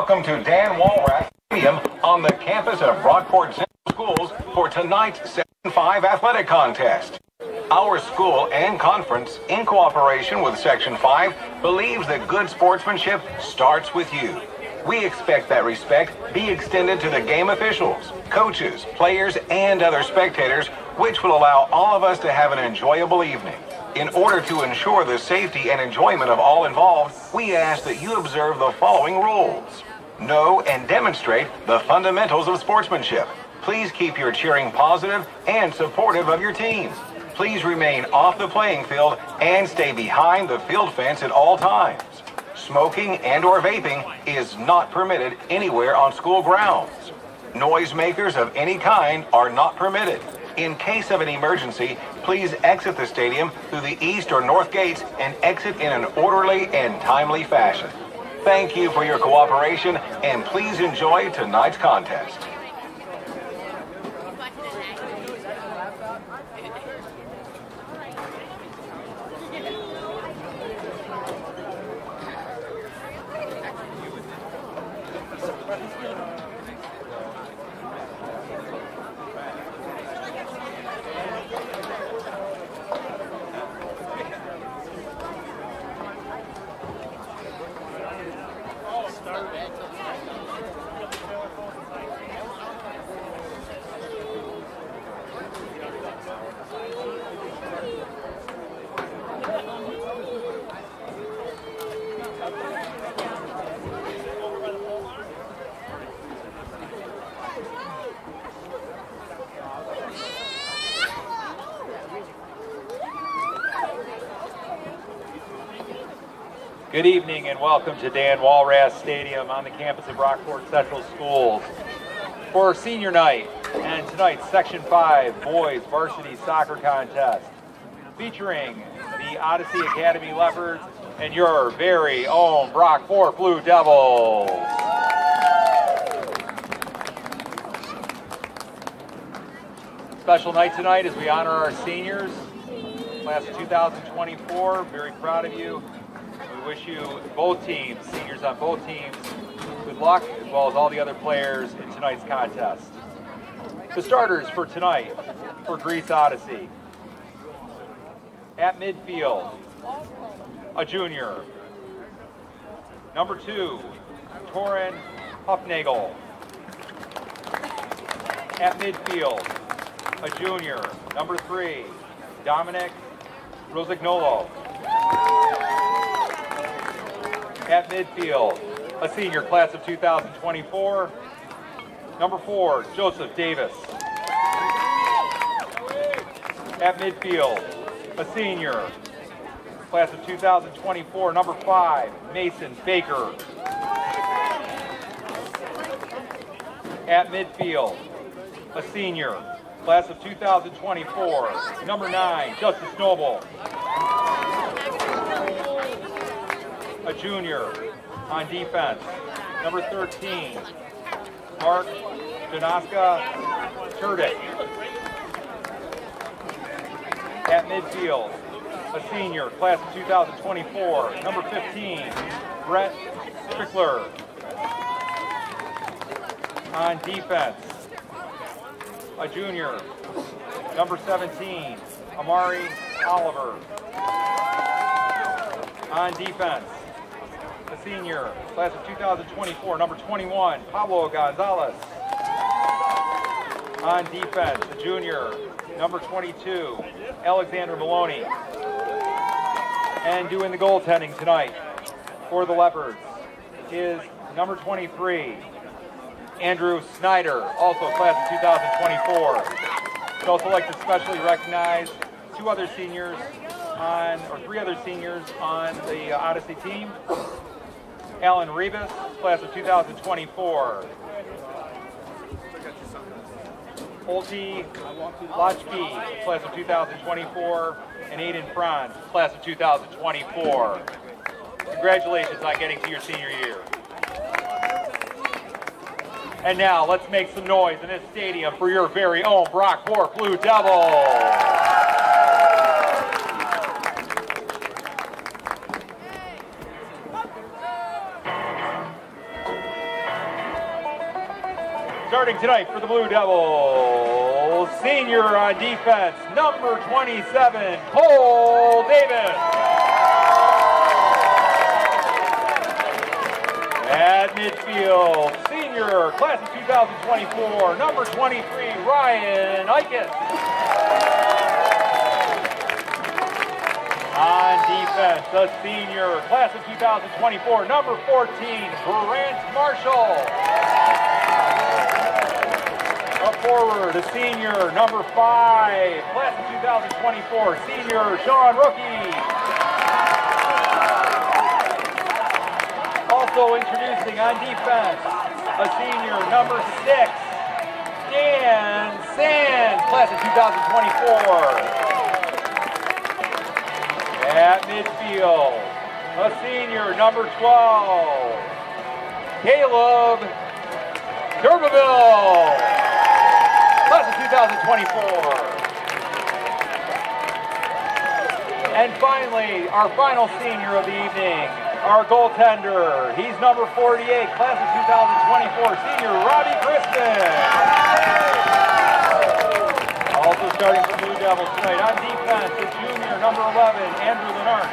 Welcome to Dan Walrath Stadium on the campus of Brockport Central Schools for tonight's Section 5 athletic contest. Our school and conference, in cooperation with Section 5, believes that good sportsmanship starts with you. We expect that respect be extended to the game officials, coaches, players, and other spectators, which will allow all of us to have an enjoyable evening. In order to ensure the safety and enjoyment of all involved, we ask that you observe the following rules. Know and demonstrate the fundamentals of sportsmanship. Please keep your cheering positive and supportive of your teams. Please remain off the playing field and stay behind the field fence at all times. Smoking and/or vaping is not permitted anywhere on school grounds. Noisemakers of any kind are not permitted. In case of an emergency, please exit the stadium through the east or north gates and exit in an orderly and timely fashion. Thank you for your cooperation, and please enjoy tonight's contest. Good evening and welcome to Dan Walrath Stadium on the campus of Brockport Central Schools for senior night and tonight's Section 5 Boys Varsity Soccer Contest featuring the Odyssey Academy Leopards and your very own Brockport Blue Devils. Special night tonight as we honor our seniors, class of 2024. Very proud of you. We wish you, both teams, seniors on both teams, good luck, as well as all the other players in tonight's contest. The starters for tonight for Greece Odyssey. At midfield, a junior. Number 2, Torin Huffnagel. At midfield, a junior. Number 3, Dominic Rosignolo. At midfield, a senior, class of 2024, number 4, Joseph Davis. At midfield, a senior, class of 2024, number 5, Mason Baker. At midfield, a senior, class of 2024, number 9, Justice Noble. A junior on defense, number 13, Mark Janoska Turdick. At midfield, a senior, class of 2024, number 15, Brett Strickler. On defense, a junior, number 17, Amari Oliver. On defense, a senior, class of 2024, number 21, Pablo Gonzalez. On defense, a junior, number 22, Alexander Maloney. And doing the goaltending tonight for the Leopards is number 23, Andrew Snyder, also class of 2024. I'd also like to specially recognize 3 other seniors on the Odyssey team. Alan Rebus, class of 2024. Olti Lachke, class of 2024. And Aiden Franz, class of 2024. Congratulations on getting to your senior year. And now let's make some noise in this stadium for your very own Brockport Blue Devils. Starting tonight for the Blue Devils, senior on defense, number 27, Cole Davis. At midfield, senior, class of 2024, number 23, Ryan Eichen. On defense, the senior, class of 2024, number 14, Grant Marshall. Up forward, a senior, number 5, class of 2024, senior, Sean Rookie. Also introducing on defense, a senior, number 6, Dan Sands, class of 2024. At midfield, a senior, number 12, Caleb D'Urberville, class of 2024. And finally, our final senior of the evening, our goaltender. He's number 48, class of 2024, senior Robbie Crispin. Also starting for Blue Devils tonight on defense, the junior, number 11, Andrew Lenart.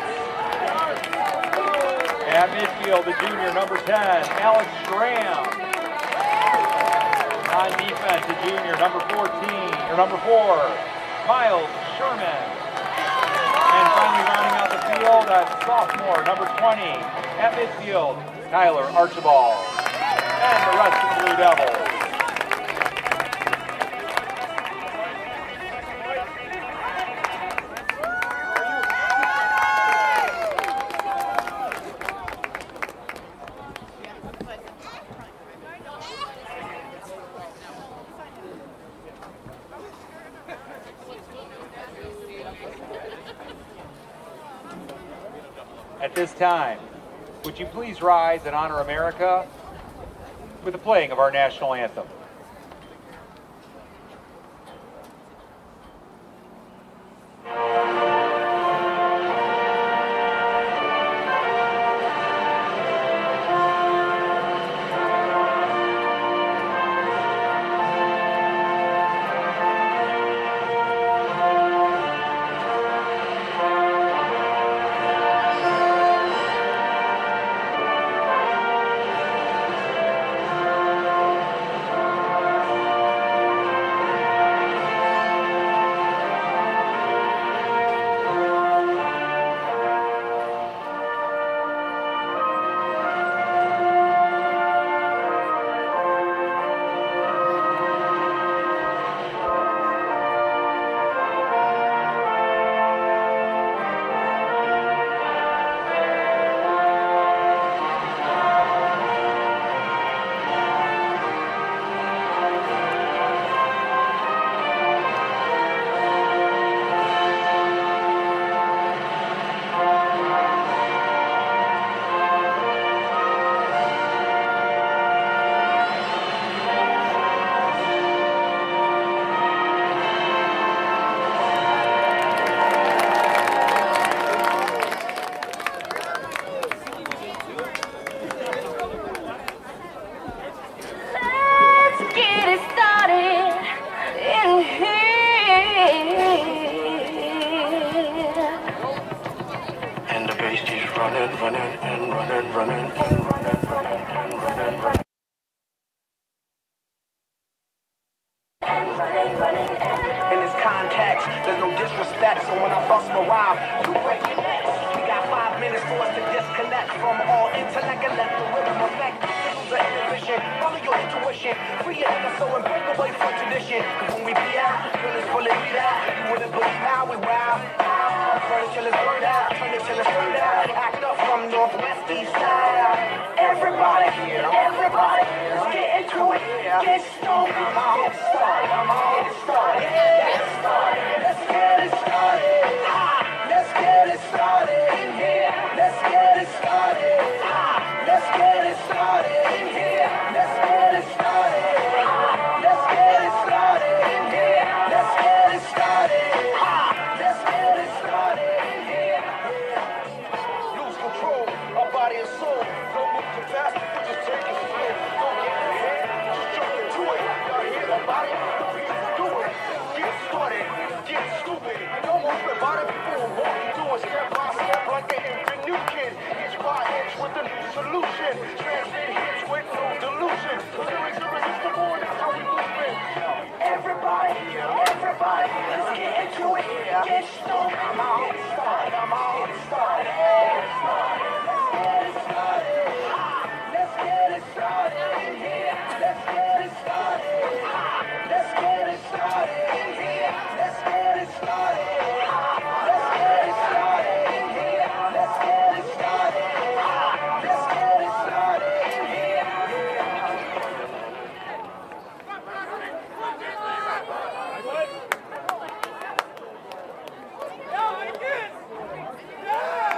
At midfield, the junior, number 10, Alex Schramm. On defense, the junior, number 4, Miles Sherman. And finally rounding out the field, a sophomore, number 20, at midfield, Tyler Archibald. And the rest of the Blue Devils. At this time, would you please rise and honor America with the playing of our national anthem? In this context, there's no disrespect, so when I bust my rhyme, you break your necks. We got 5 minutes for us to disconnect from all intellect and let the rhythm affect. This is an inhibition, follow your intuition, free your inner soul and break away from tradition. Cause when we be out, feelings full of beat out. You wouldn't believe how we wow. Turn it till it's burned out, turn it till it's burned out. Act up from Northwest East Side. Everybody, let's get into it. Get stoned, get started, get started, get started. Let's get it started. Let's get it started in here. Let's get it started. Let's get it started in here. Let's get it started. Let's get it started in here. Let's get it started. Let's get it started in here. Lose control of body and soul. Don't move too fast, but just take it slow. Don't get ahead, just jump into it. Get started. I'm all started. I'm all started. Let's get it started in here. Let's get it started. Let's get it started in here. Let's get it started. Let's get it started in here. Let's get it started. Let's get it started in here. Yeah!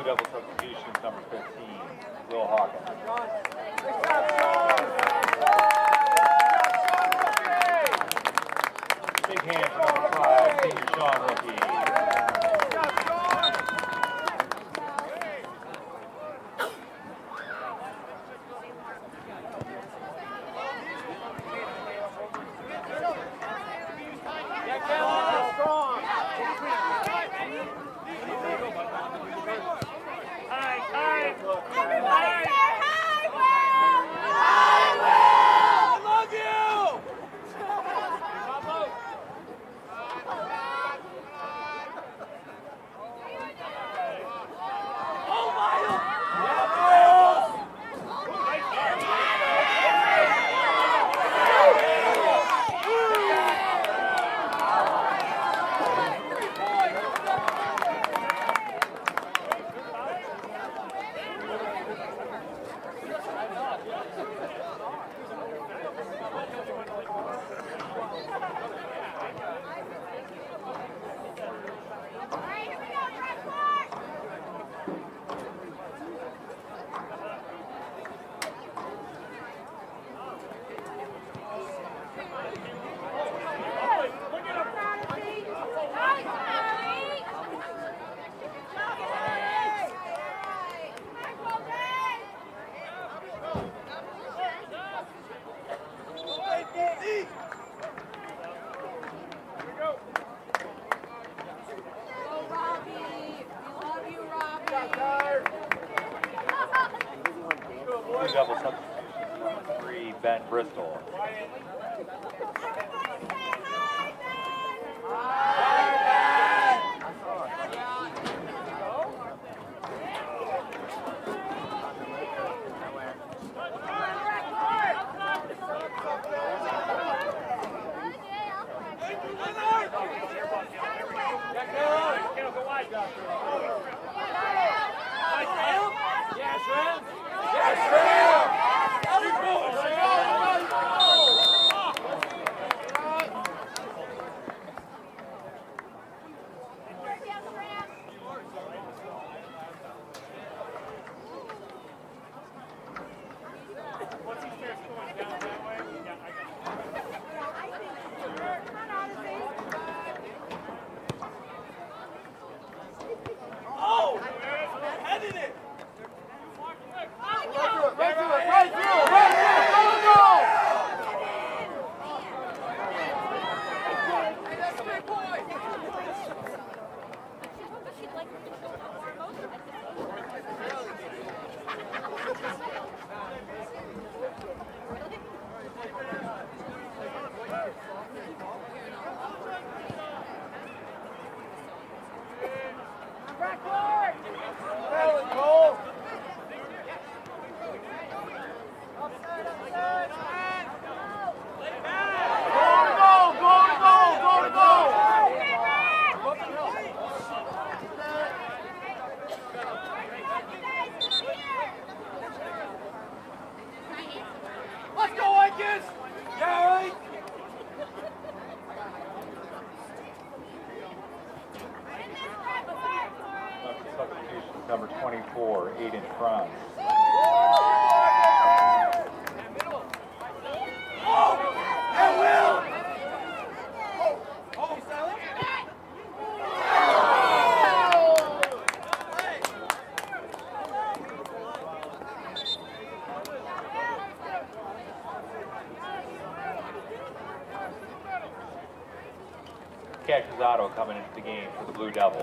Devil substitution, number 15, Will Hawkins. Big hand for number 5, senior Sean Rookie. Double substitution, number 3, Ben Bristol. Number 24, Aiden Franz. Cashizzato coming into the game for the Blue Devils.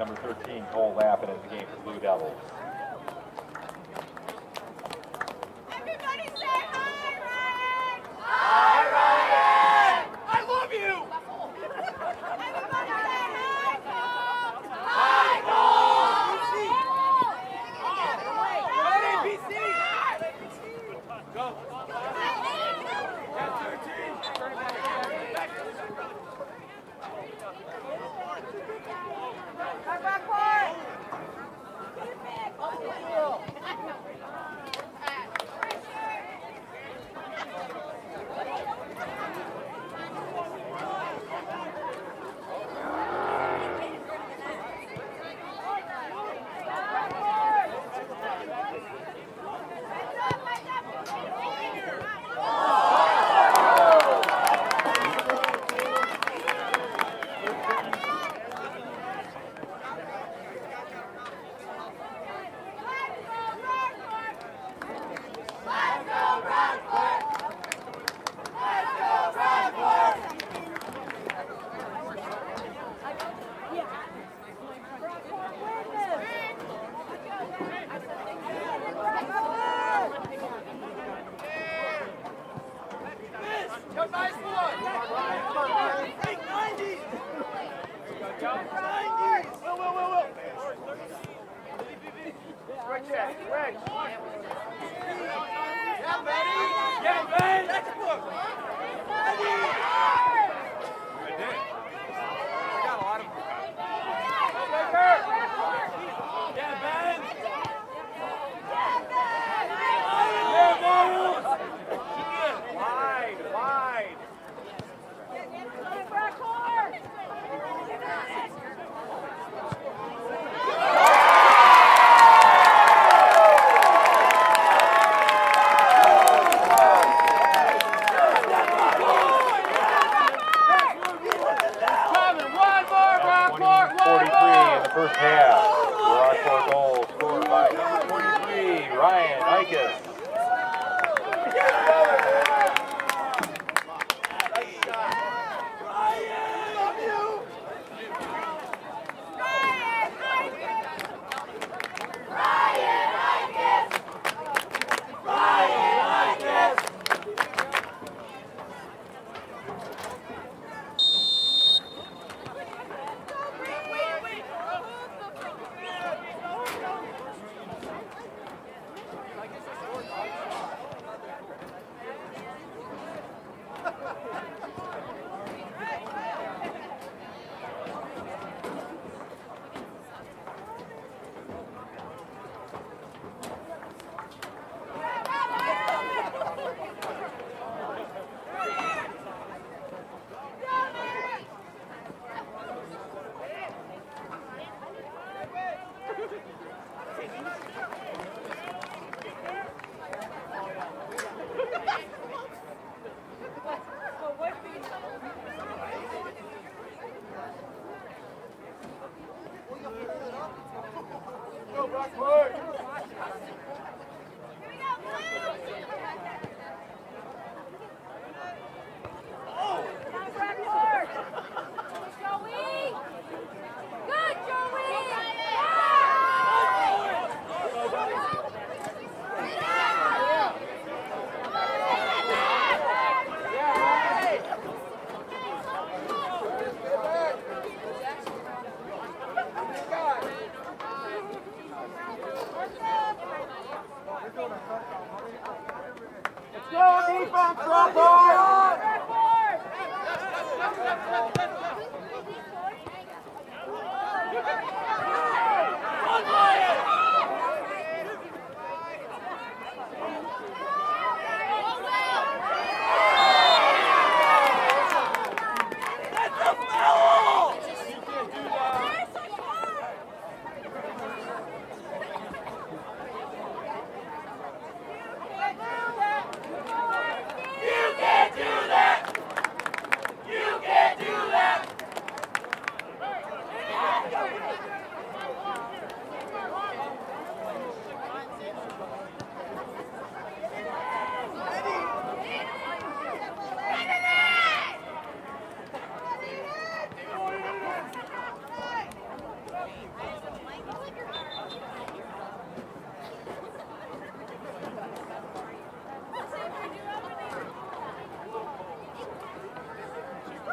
number 13, Cole Lappin, in the game for Blue Devils. Everybody say hi, Ryan! Hi, Ryan! I love you! Everybody say hi, Cole! Hi, Cole! Go! First half, Rockport goal scored by number 43, Ryan Ikus.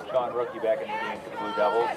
Sean Rookie back in the game for the Blue Devils.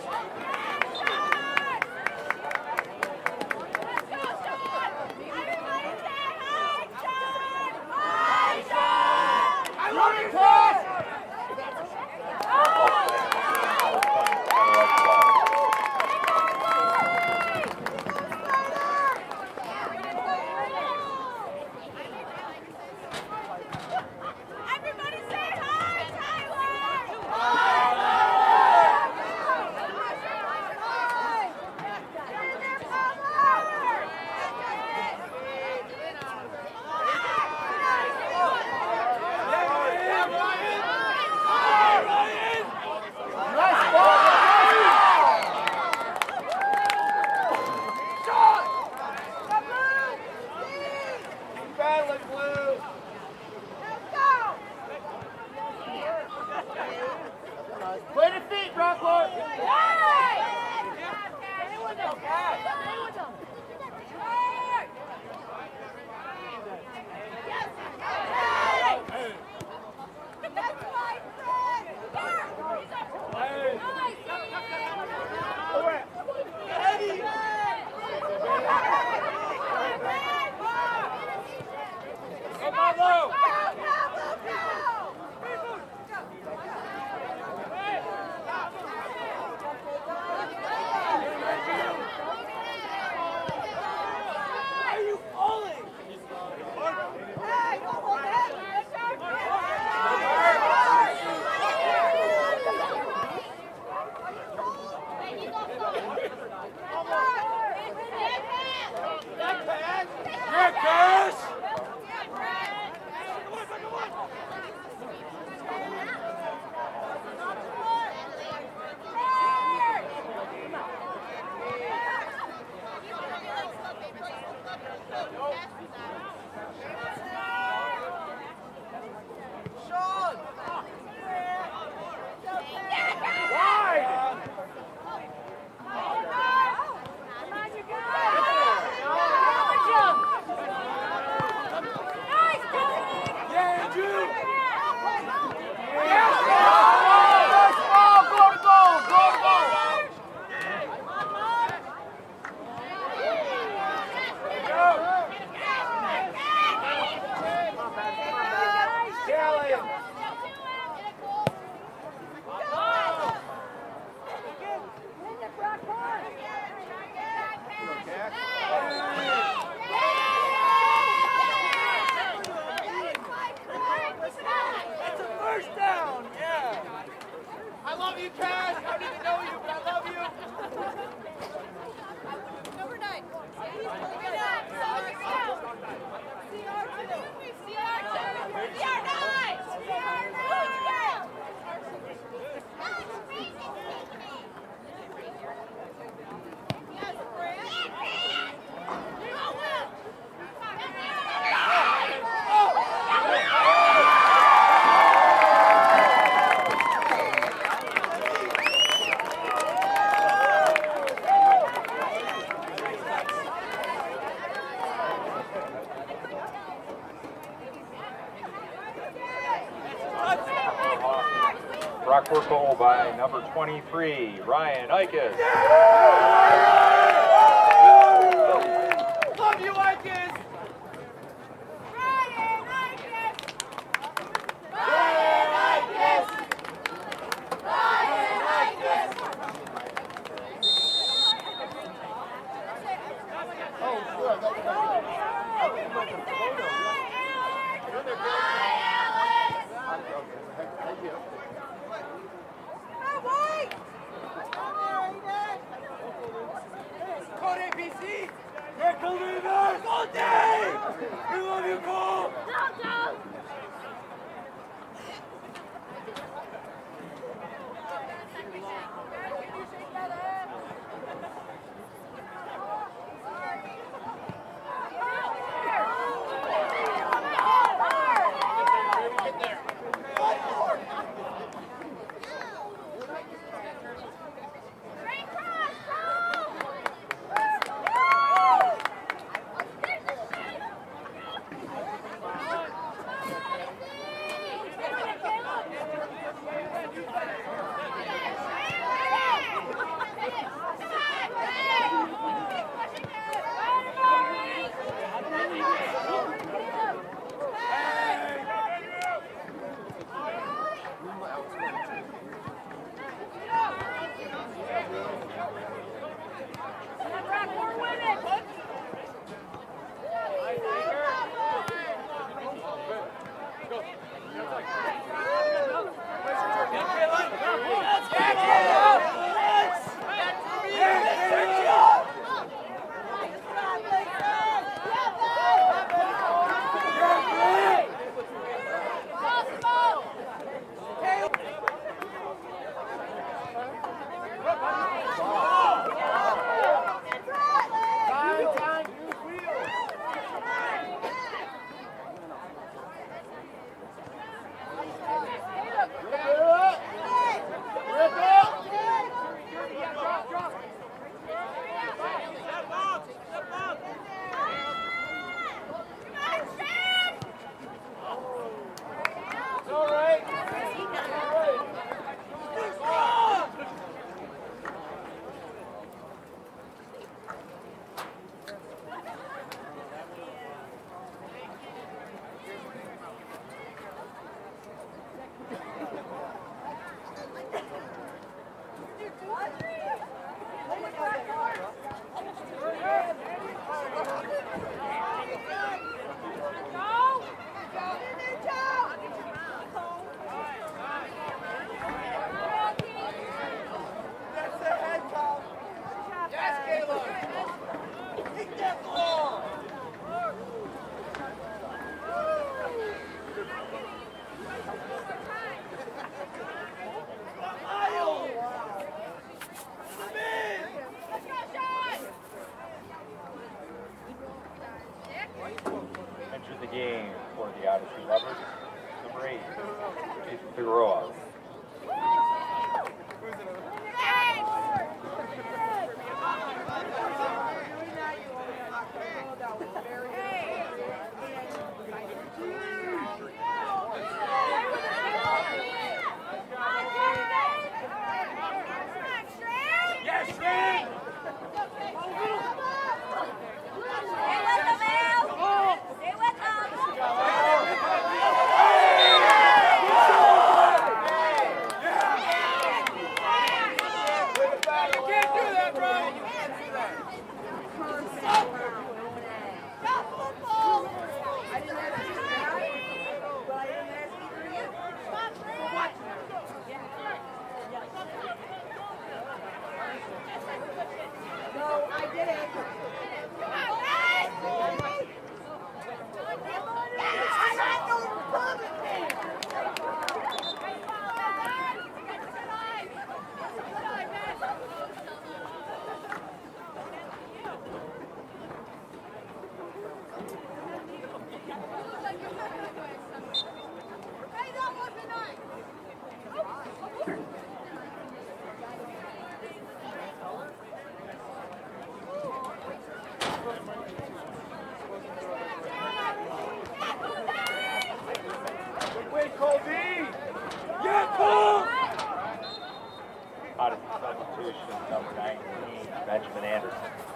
Rockport goal by number 23, Ryan Ikes. Love you, Ikes! Ryan Ikes! Ryan Ikes! Ryan Ikes! Oh, good. Benjamin Anderson.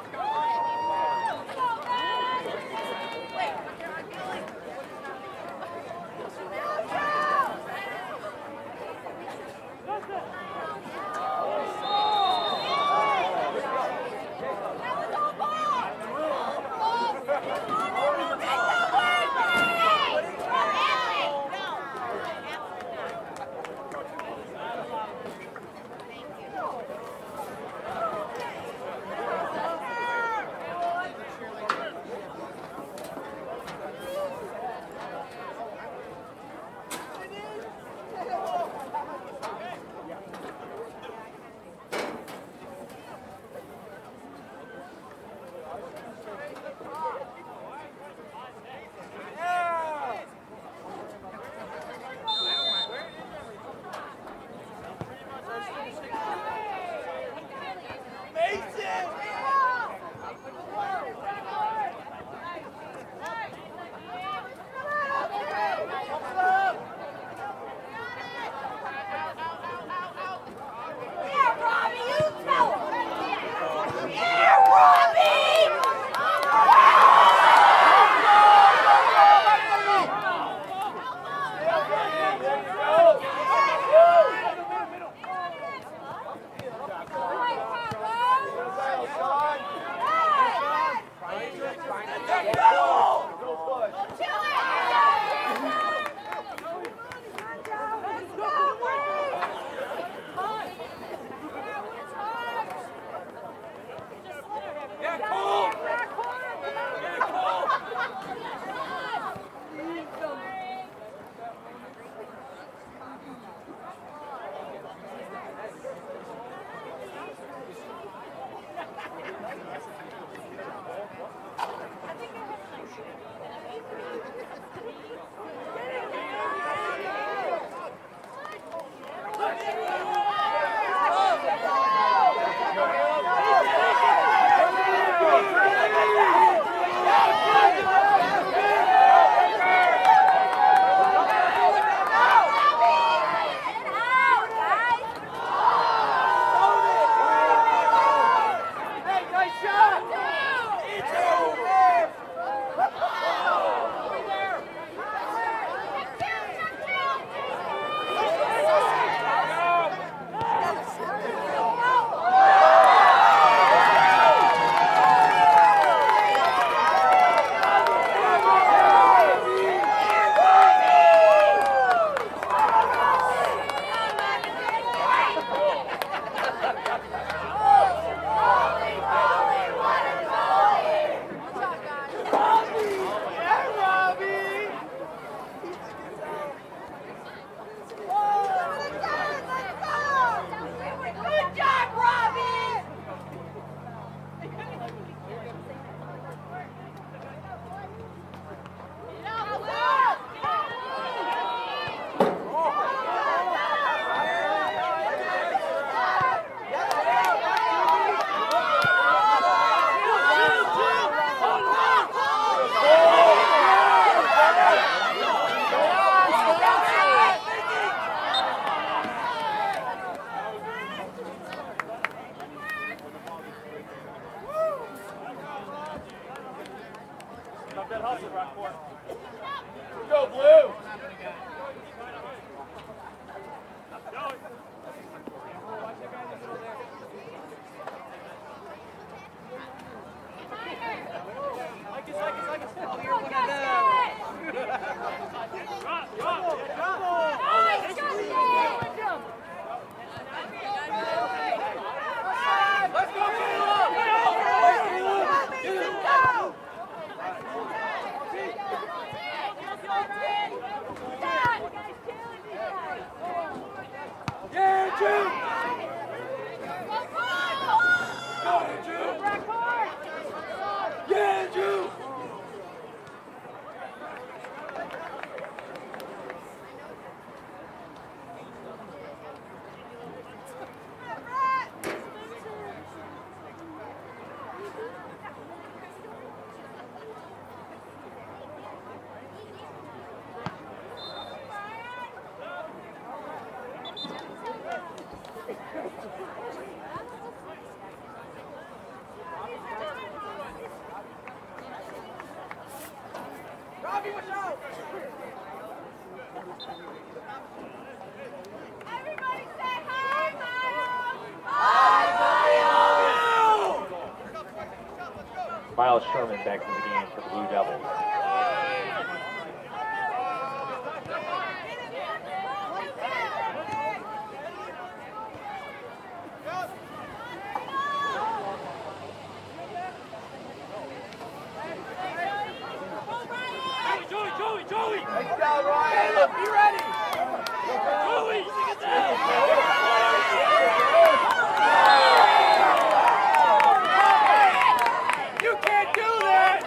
Go, Blue! Yeah! Miles Sherman back in the game for the Blue Devils. Joey! Nice job, Ryan! Caleb, be ready! Joey! You can't do that!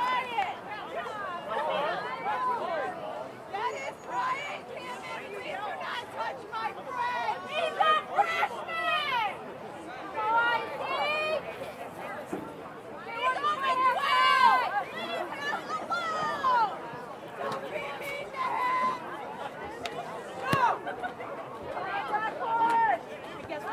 That is Brian Cameron. You do not touch my friend. He's a freshman. So I think he's only 12. Leave him alone. Don't be mean to him. Go. Back forward. Guess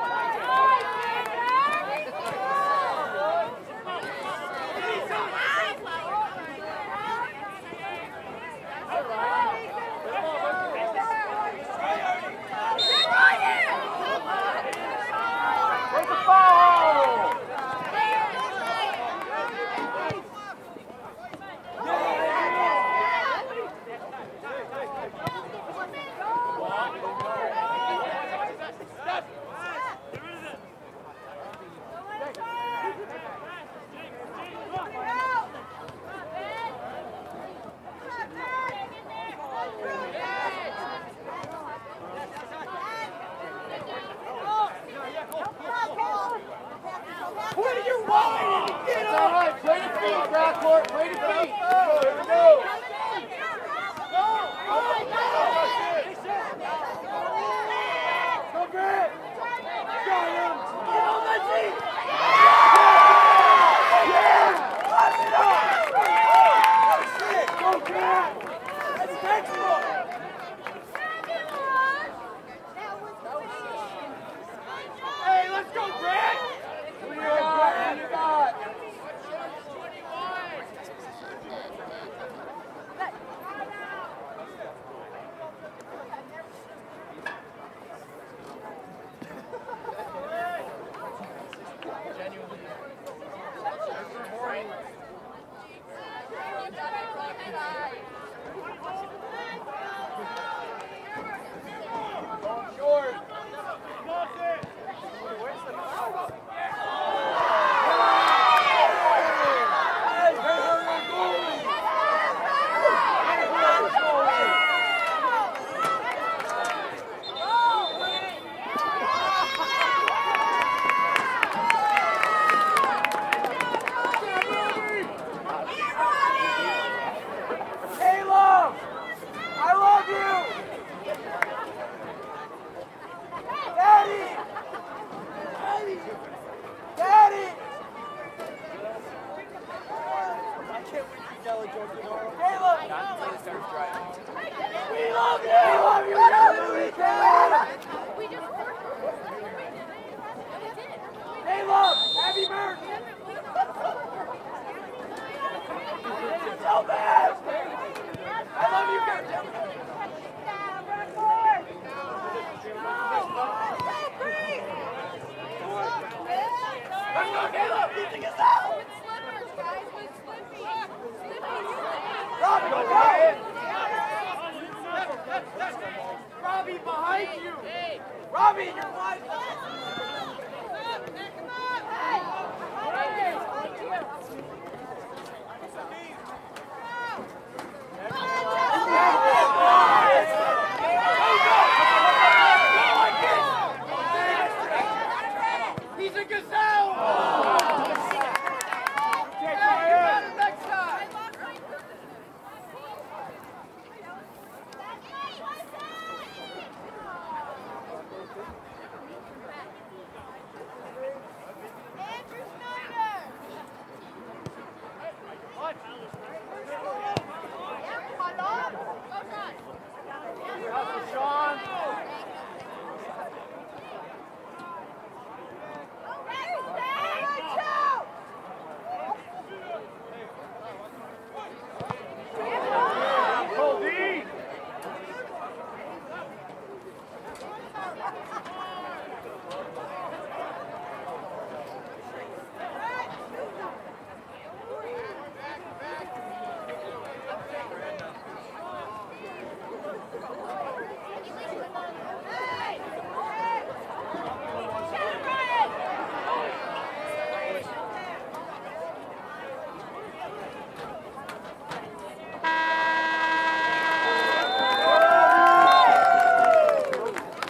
What are you whining? Get up! All right, play the feet, Rockport. Play the feet. Here we go. Go, Grant. Got him. Get on that seat. Yeah! Pass it up. That's it. Go, Grant. That's textbook. Hey, let's go, Grant. What do you got? Short. Caleb! I love you! Daddy! Daddy! Daddy! I can't wait to yell at George tomorrow. Caleb! We love you! We love you! We love you, Caleb! Caleb! Happy birthday! So bad! I love you, Caleb! Let's go, Caleb! You think it's out! Robbie, go, Ryan! Robbie, behind you! Robbie, you're wide! He's a gazelle! Okay, got him next time!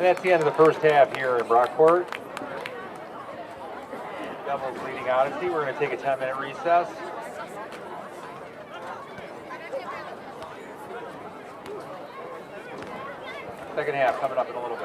that's the end of the first half here in Brockport. Devils leading Odyssey. We're going to take a 10-minute recess. Second half coming up in a little bit.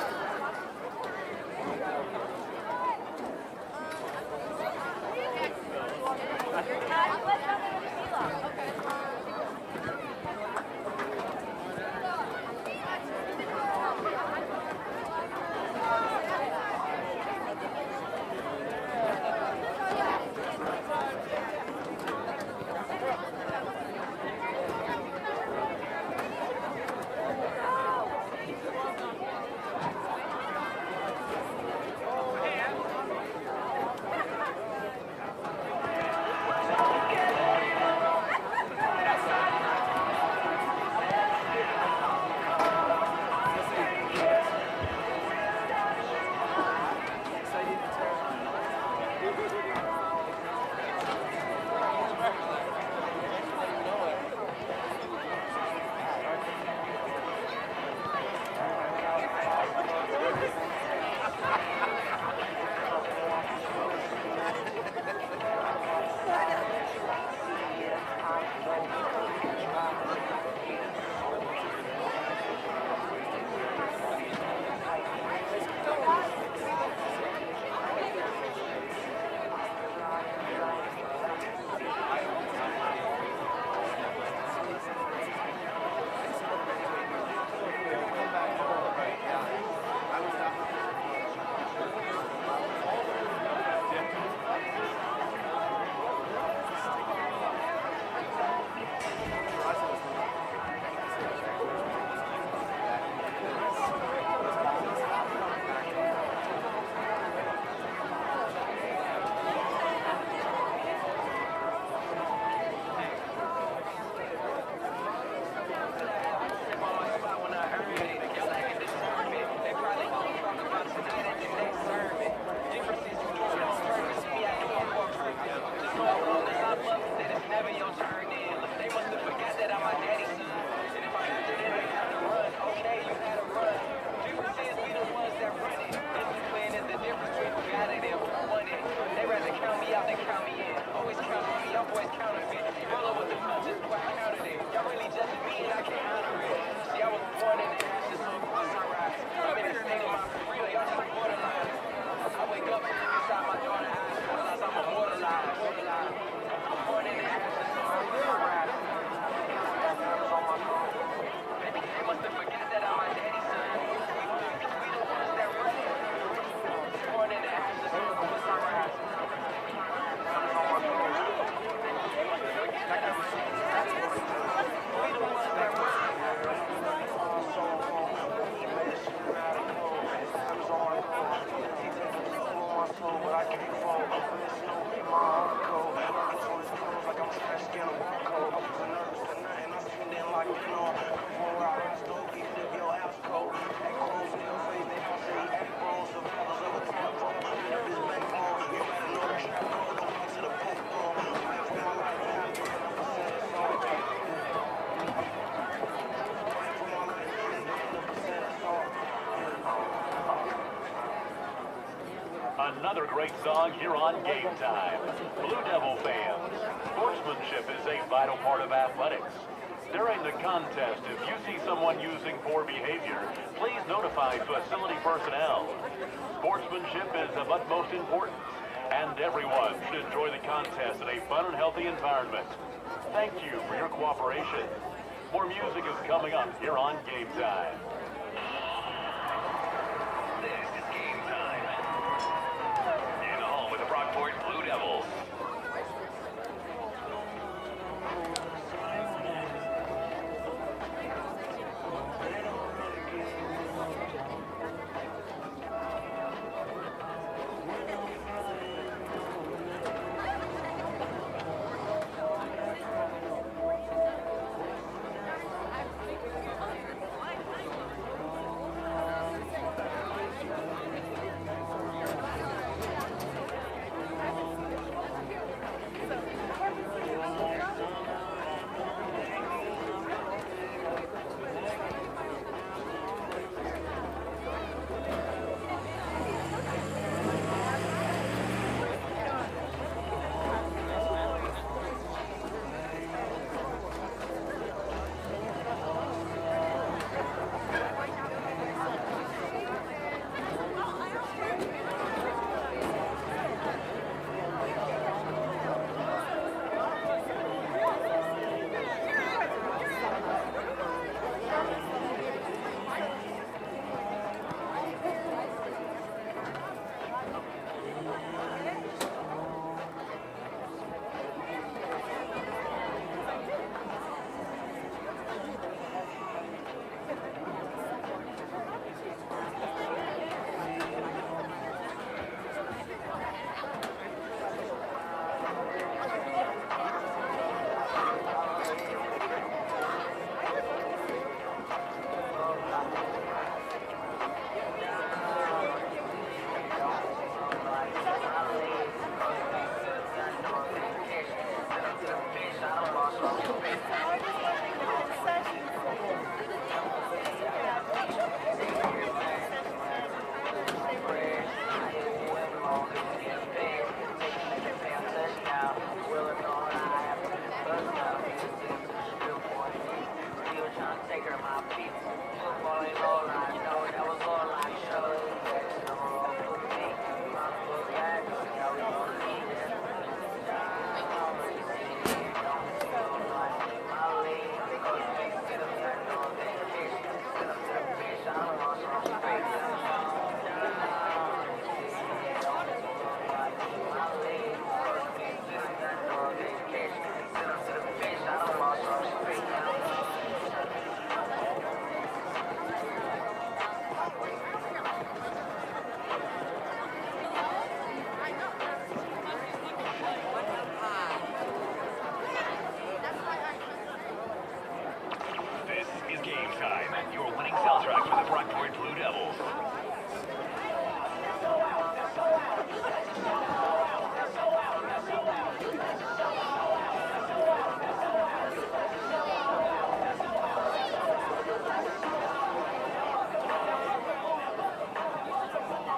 Another great song here on Game Time. Blue Devil fans, sportsmanship is a vital part of athletics. During the contest, if you see someone using poor behavior, please notify facility personnel. Sportsmanship is of utmost importance, and everyone should enjoy the contest in a fun and healthy environment. Thank you for your cooperation. More music is coming up here on Game Time. This is Game Time. In the home with the Brockport Blue Devils.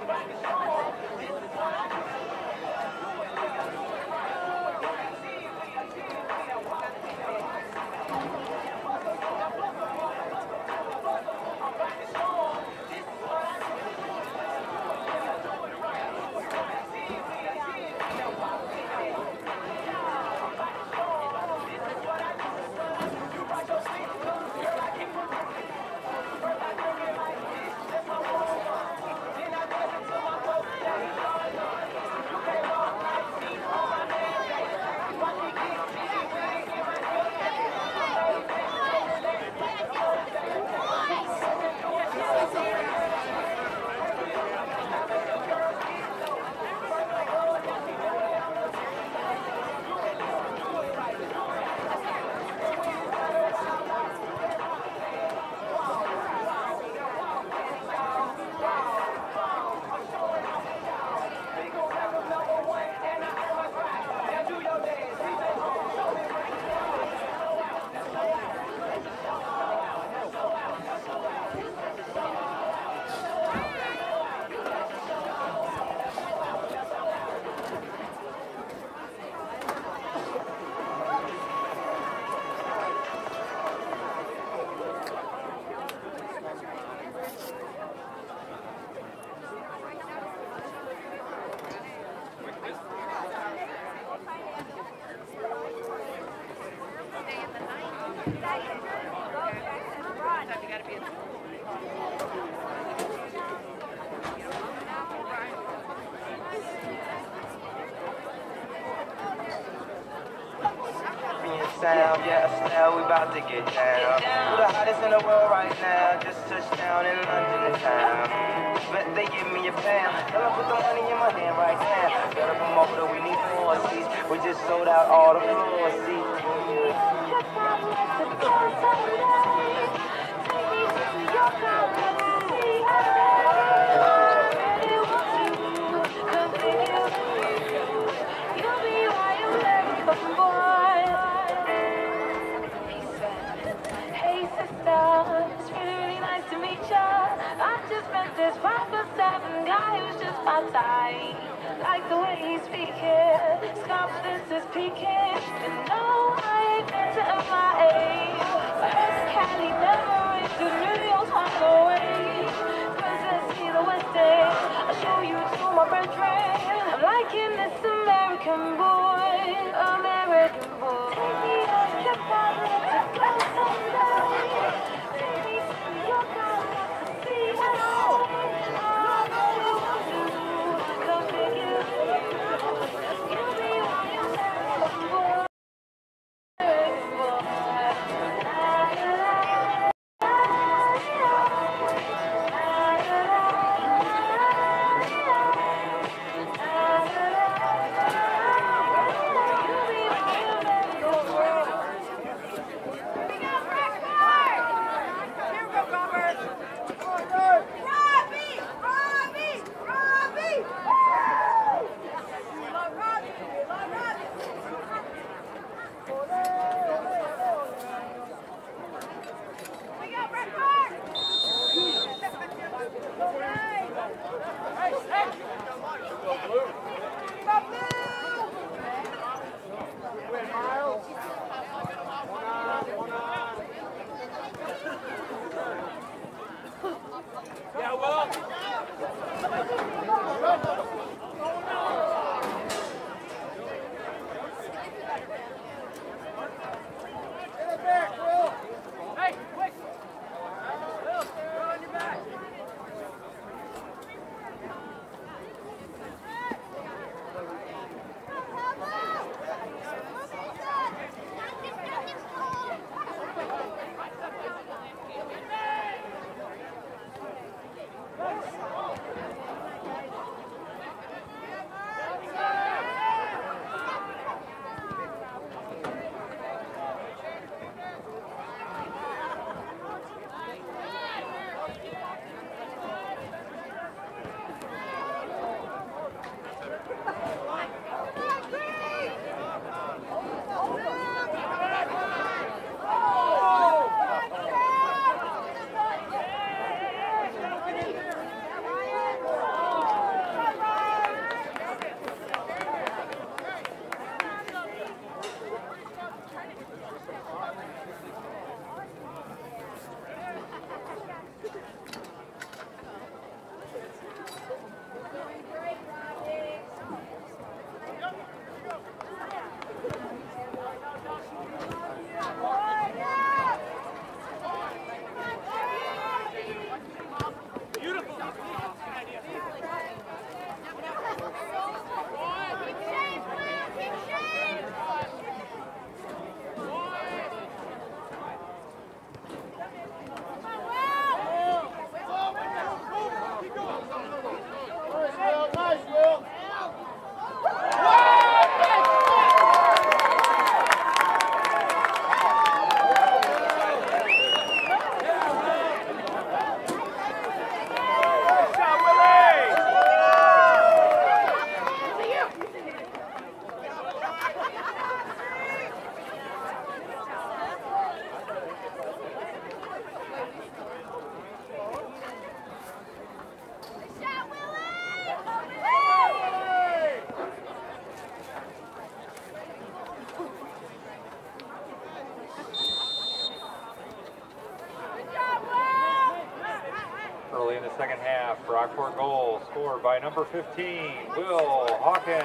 Sound, yes, now we about to get down. Who the hottest in the world right now? Just touched down in London town. Bet they give me a pound. Tell them put the money in my hand right now. Got a promoter, we need more seats. We just sold out all the floor seats. This 5'7" guy who's just my type. Like the way he's speaking, his confidence is peaking. And no, I ain't into MIA. I heard Cali never rains to New York's on the way. First let's see the West End, I'll show you to my brethren. I'm liking this American boy, American boy. Take me on your father to go someday. Take me to your God to see how. Brockport goal scored by number 15, Will Hawkins.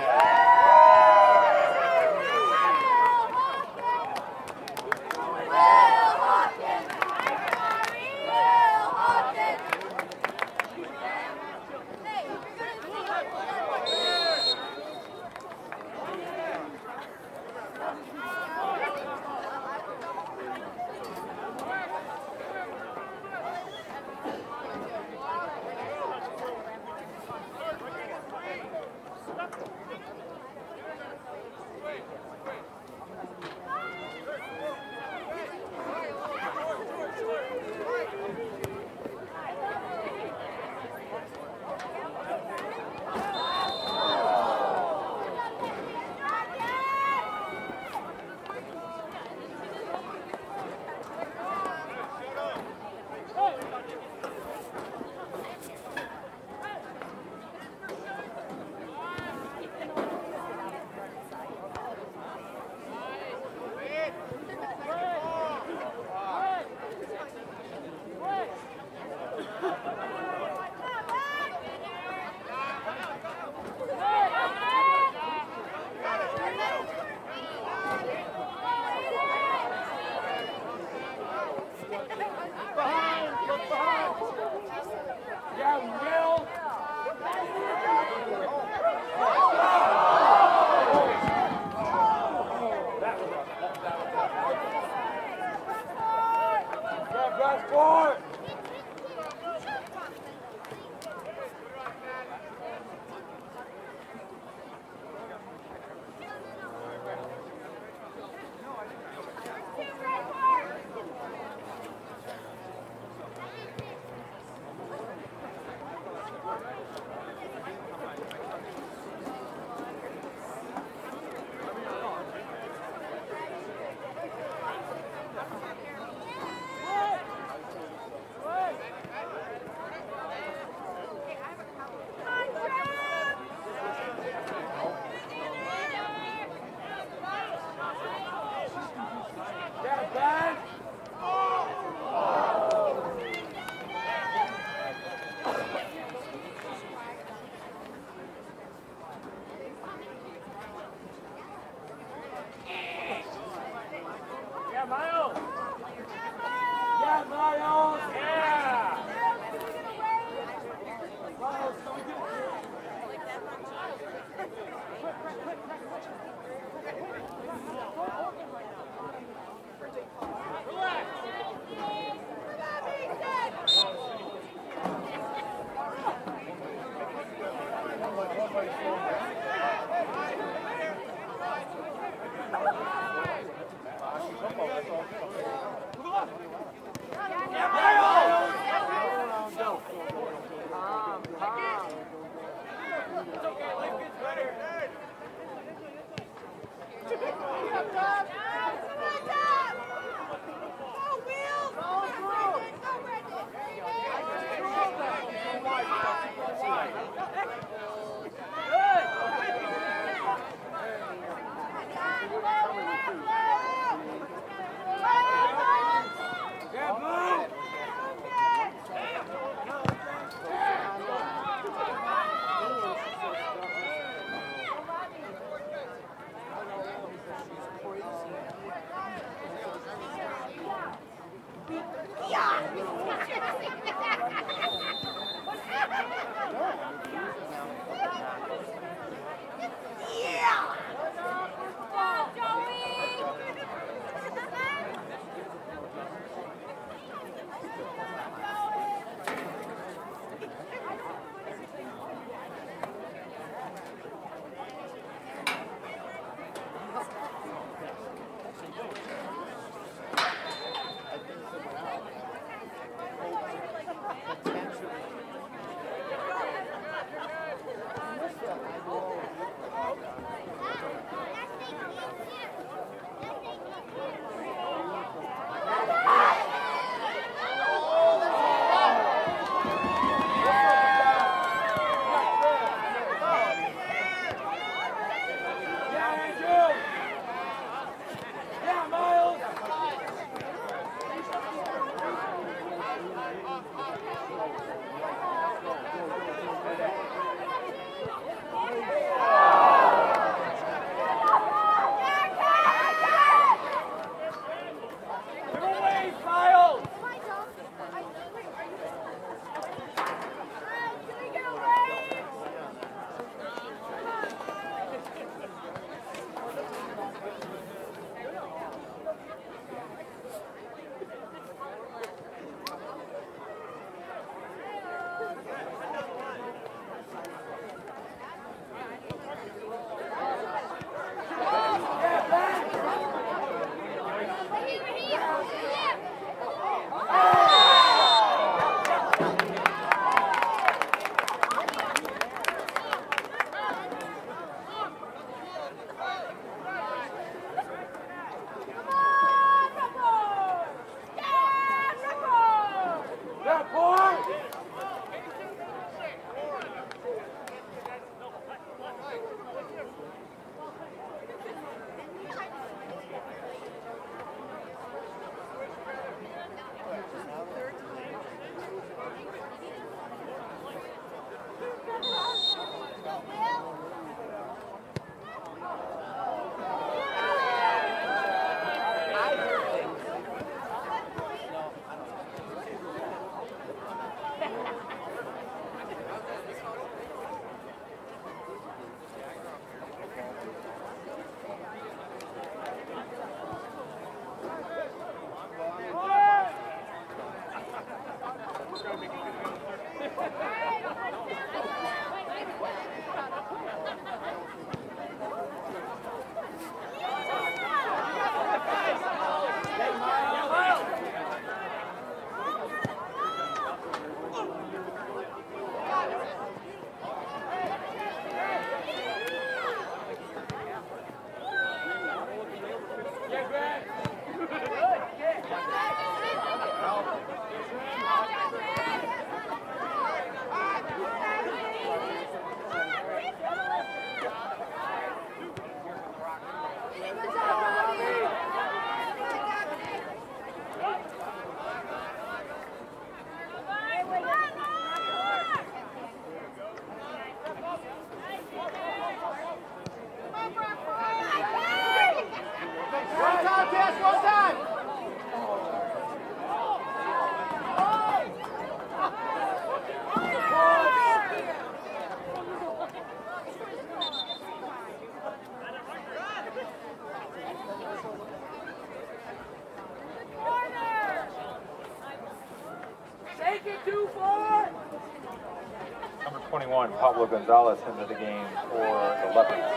21, Pablo Gonzalez into the game for the Leopards.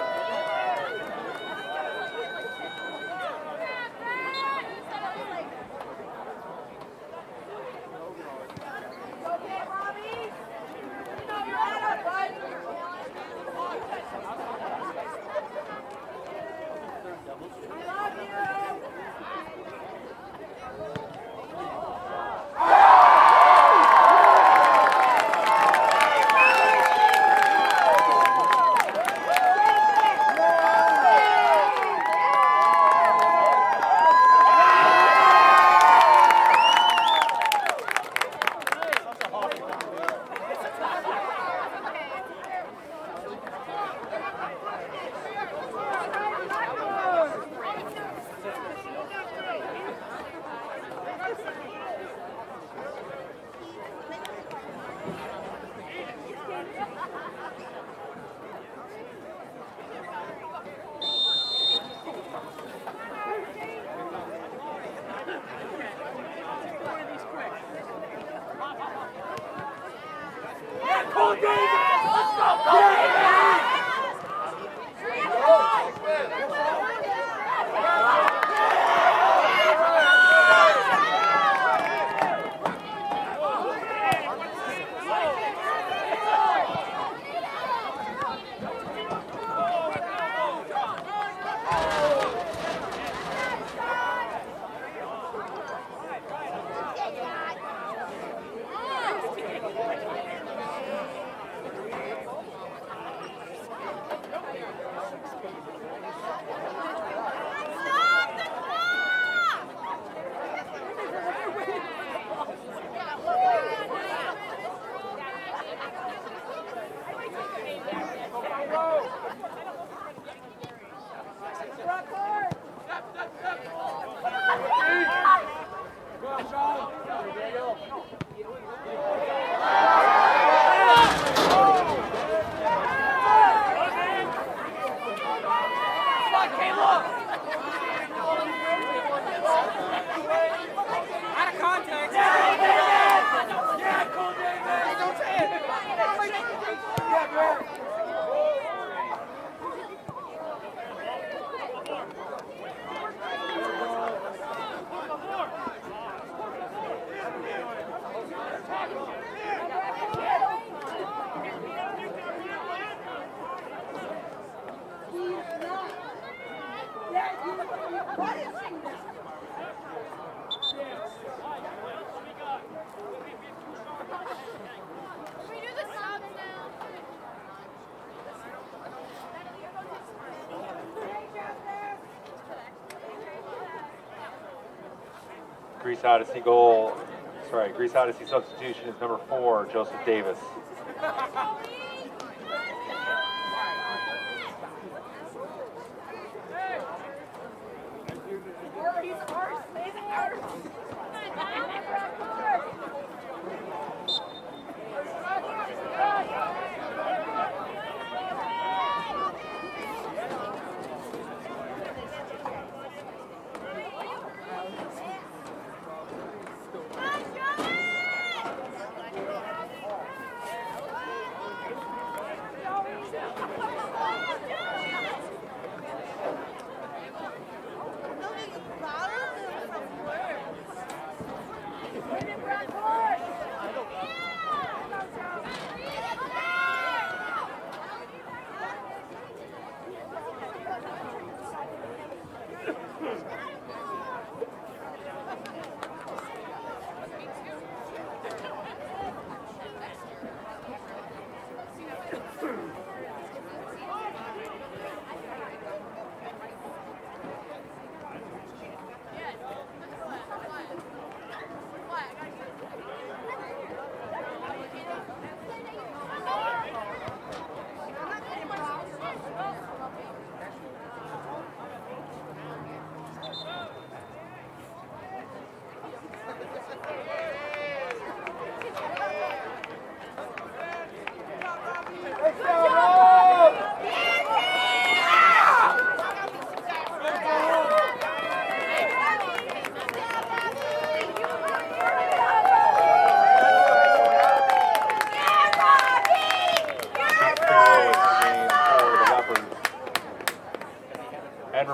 Greece Odyssey goal, Greece Odyssey substitution is number 4, Joseph Davis.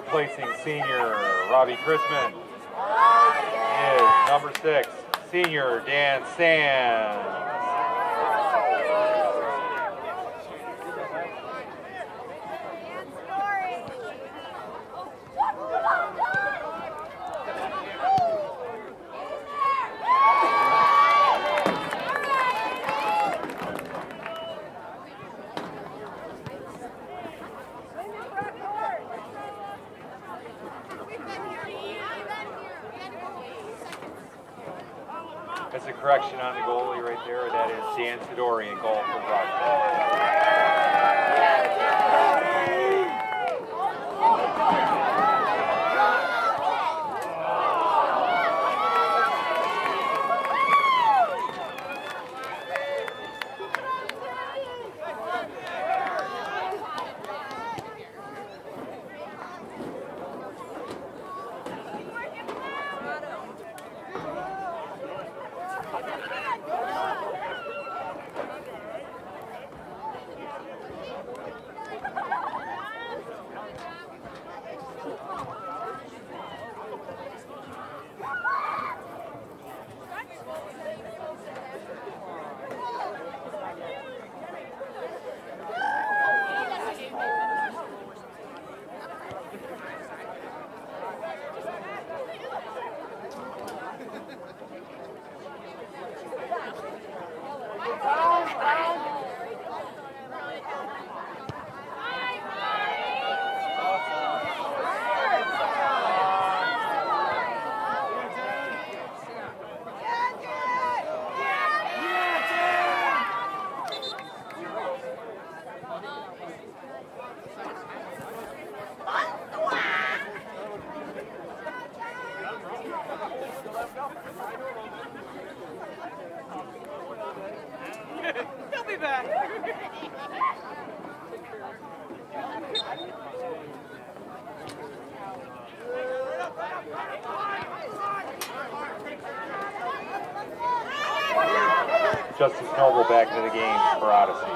replacing senior Robbie Chrisman is number 6, senior Dan Sands. That's a correction on the goalie right there. That is Dan Sidori in goal for Rockport. He'll be back. Justice Noble back into the game for Odyssey.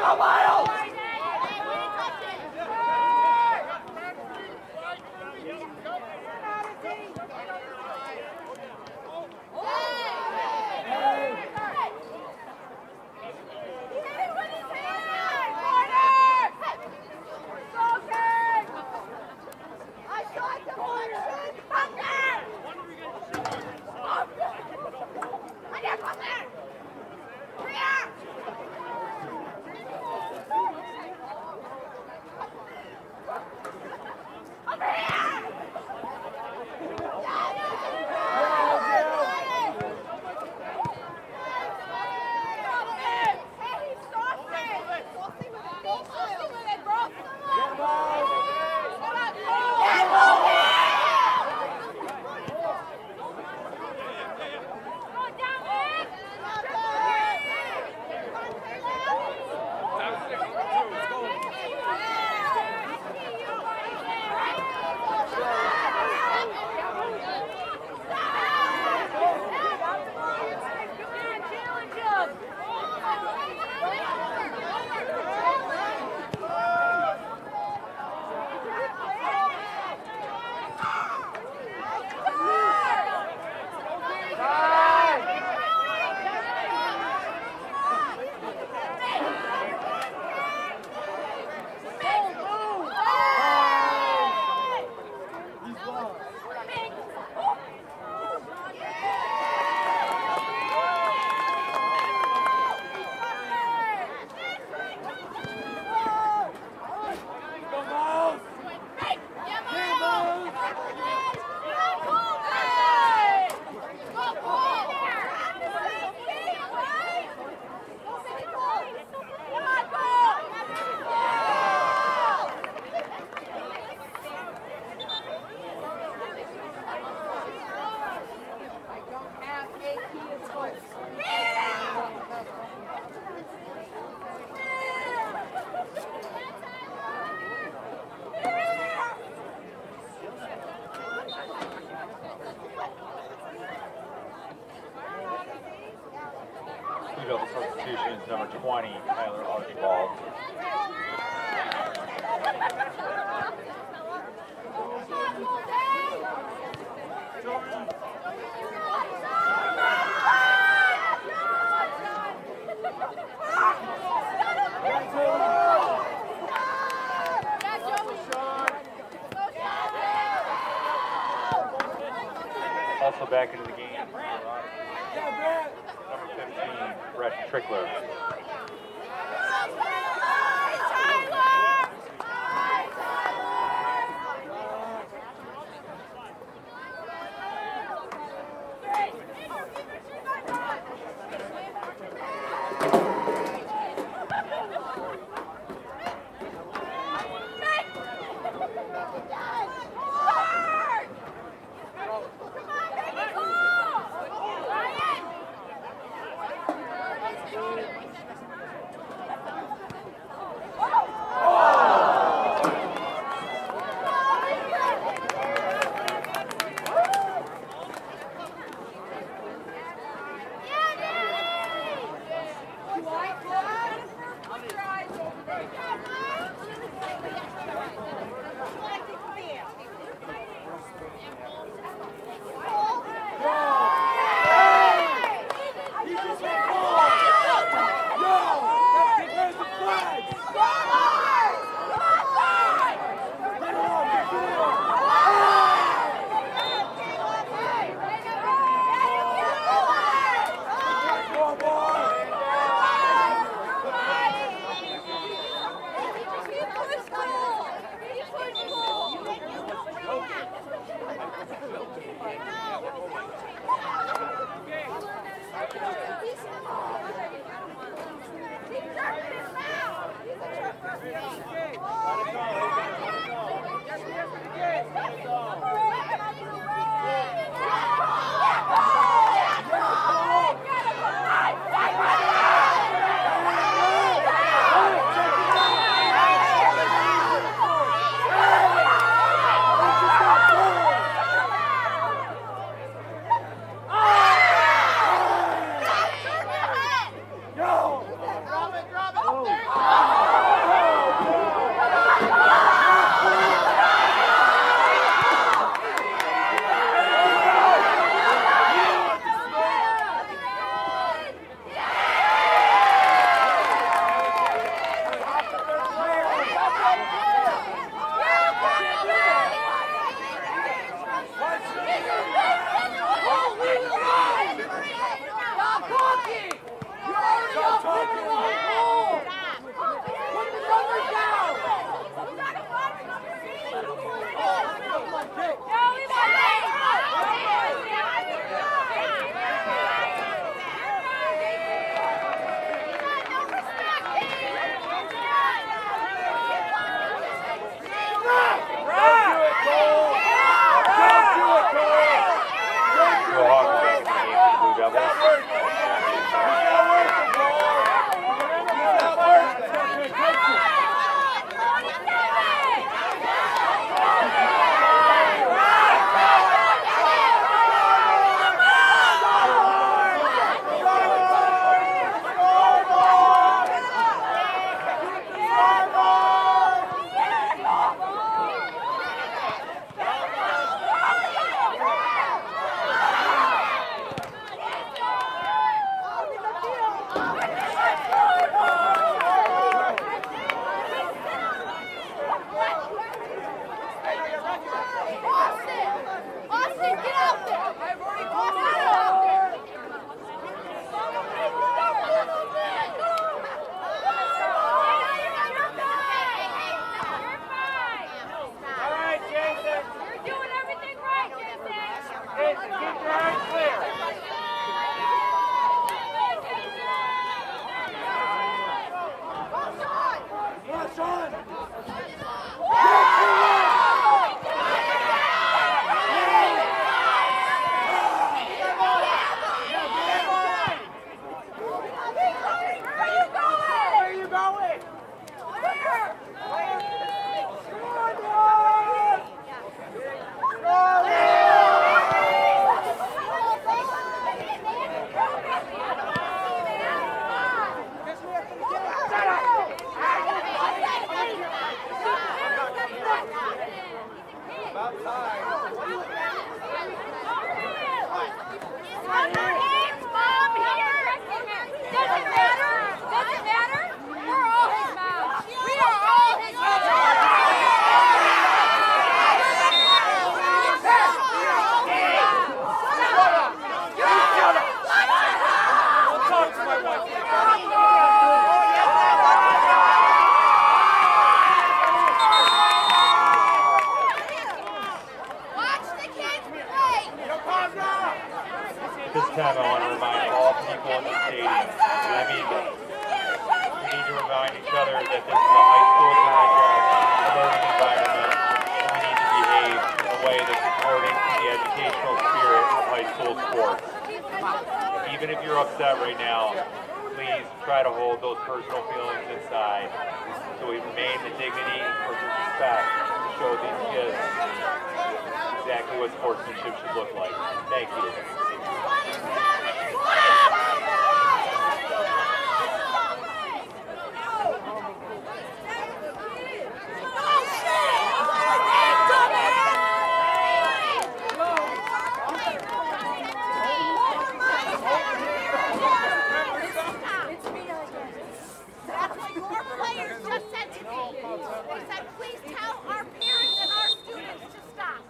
Double substitutions, number 20, Tyler Archibald. Also back into the game, number 15, Brett Trickler. Austin, get out there! I've already called you out there! All right, Jason. You're doing everything right, Jason! Jason, keep your eyes clear. Yeah, Sean. Where are you going? This time I want to remind all people in the stadium, and I mean this, we need to remind each other that this is a high school contract, a learning environment, and we need to behave in a way that's according to the educational spirit of high school sports. Even if you're upset right now, please try to hold those personal feelings inside so we remain the dignity or respect to show these kids exactly what sportsmanship should look like. Thank you. That's what your players just said to me. They said, please tell our parents and our students to stop.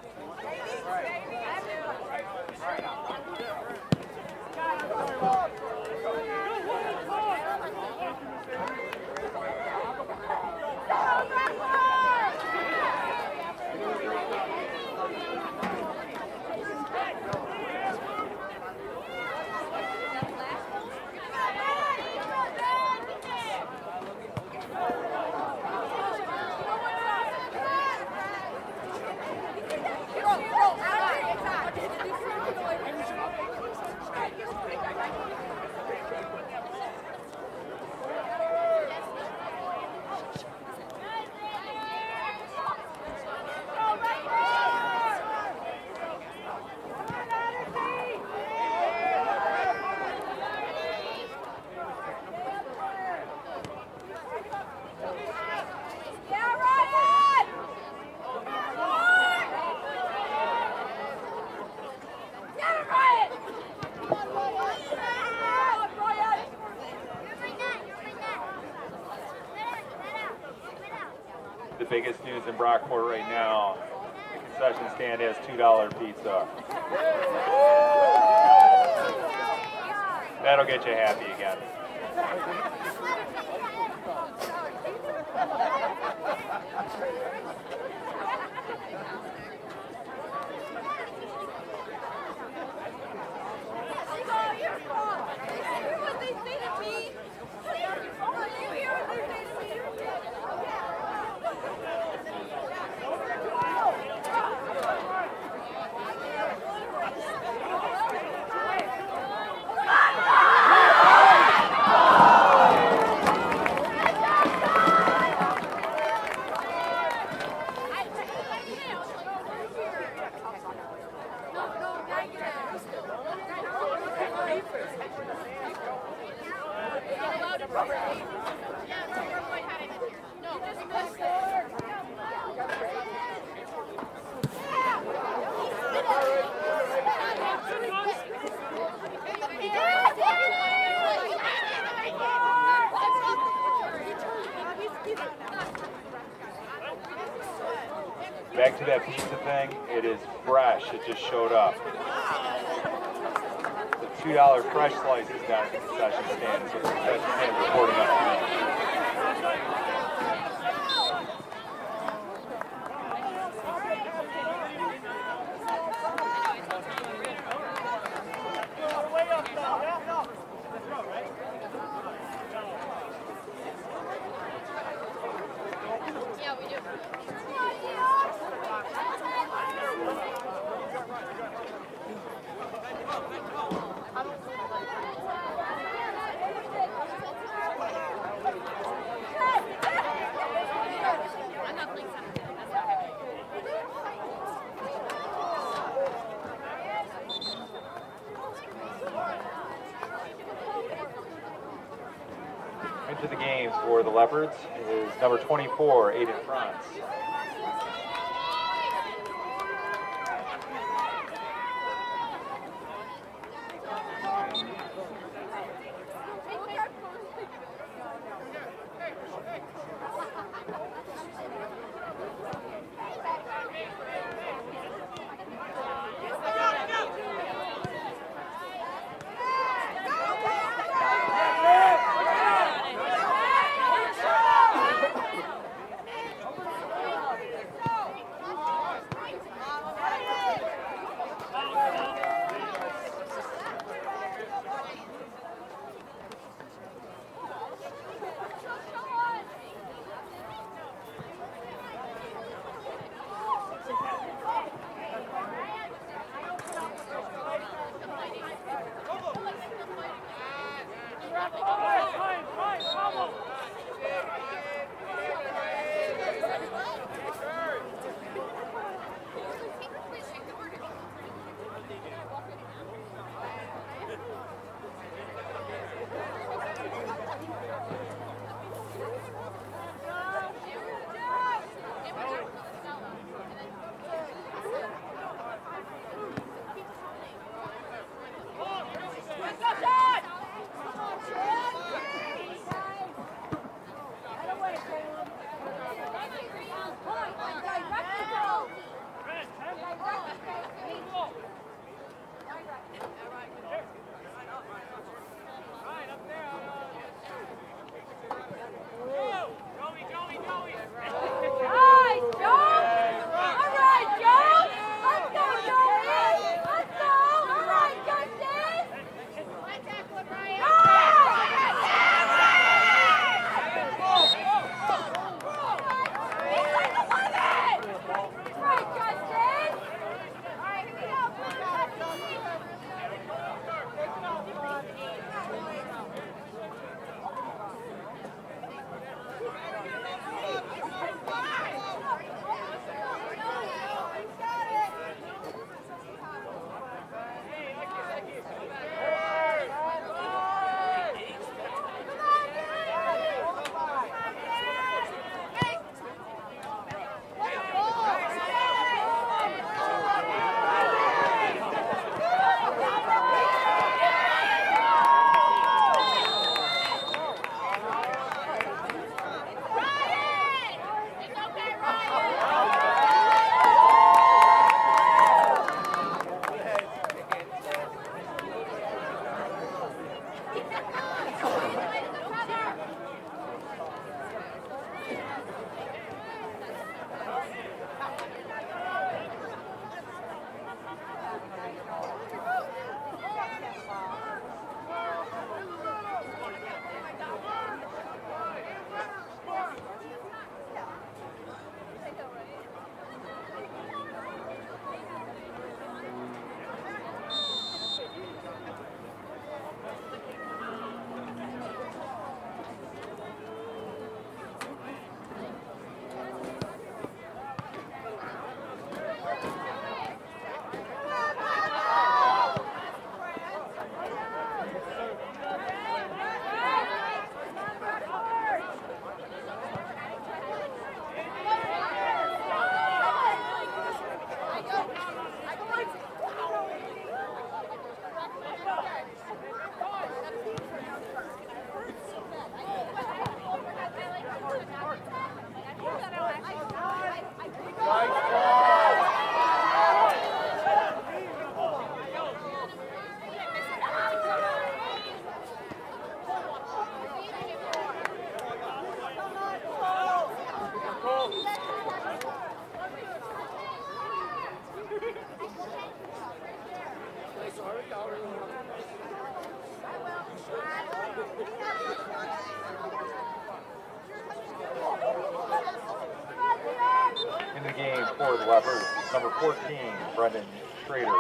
The biggest news in Brockport right now, the concession stand has $2 pizza. That'll get you happy again. Back to that pizza thing, it is fresh. It just showed up. The $2 fresh slices down at the concession stand, so the concession stand is reporting up to me. Into the game for the Leopards is number 24, Aiden Franz. for the Leopards, number 14, Brendan Schrader.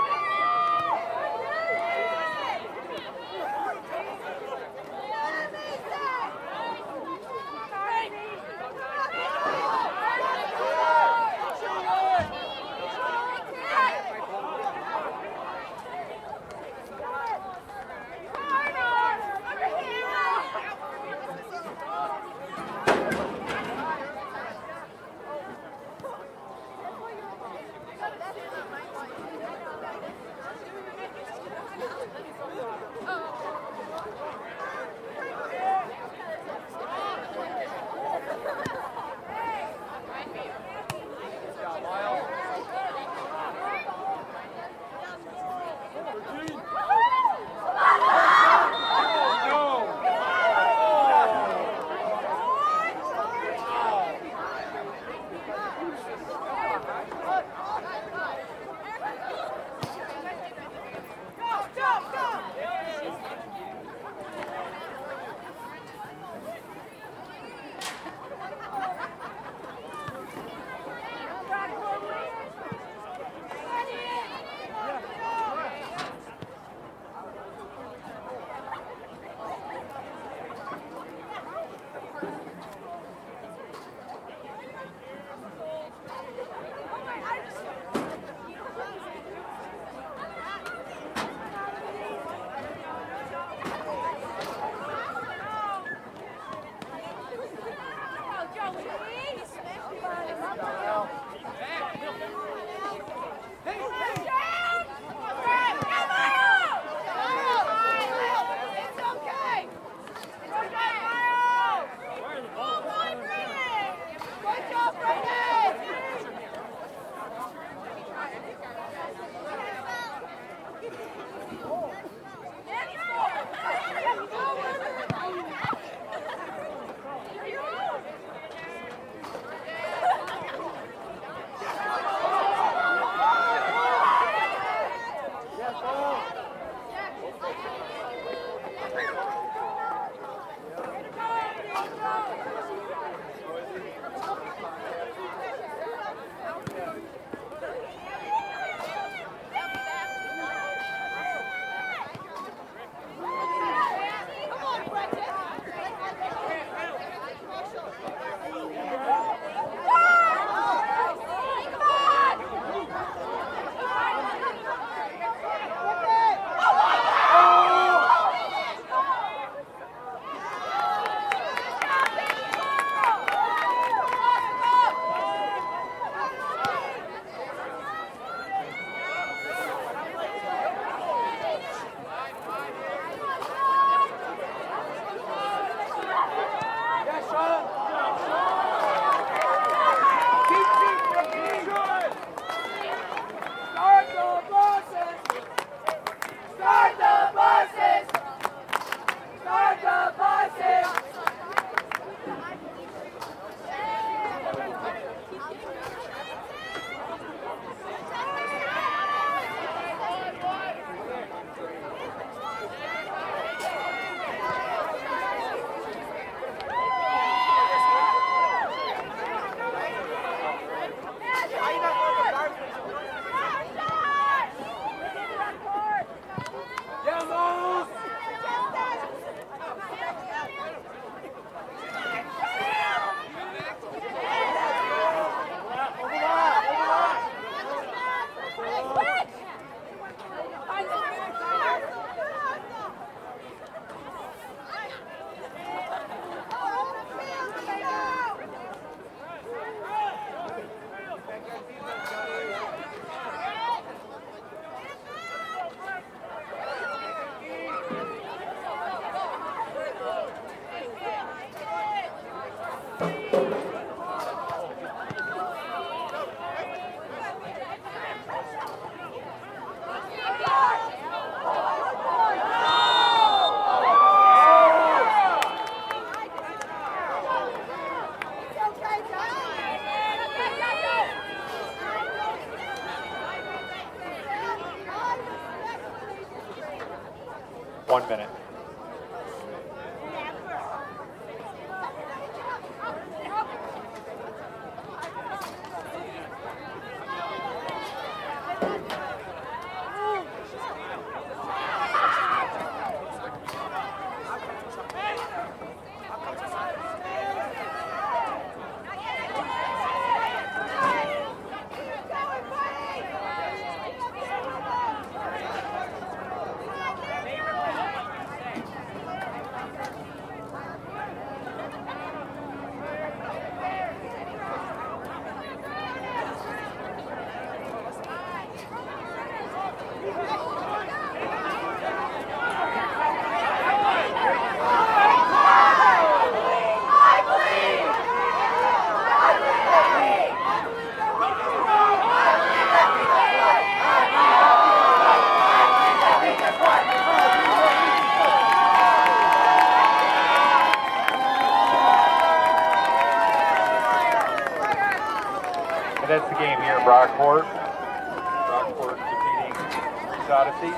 And that's the game here in Brockport. Brockport defeating Greece Odyssey.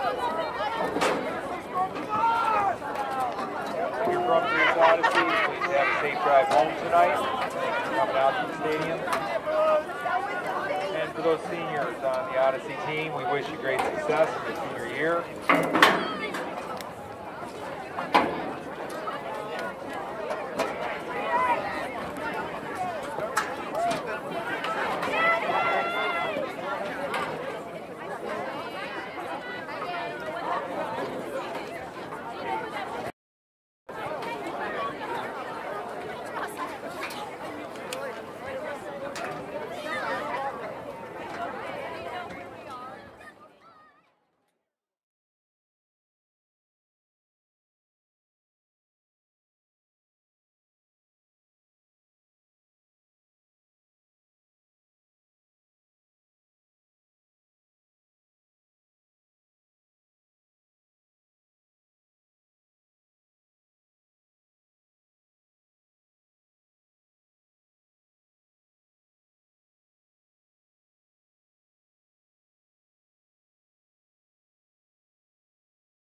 If you're from Greece Odyssey, please have a safe drive home tonight. Coming out to the stadium. And for those seniors on the Odyssey team, we wish you great success in your senior year.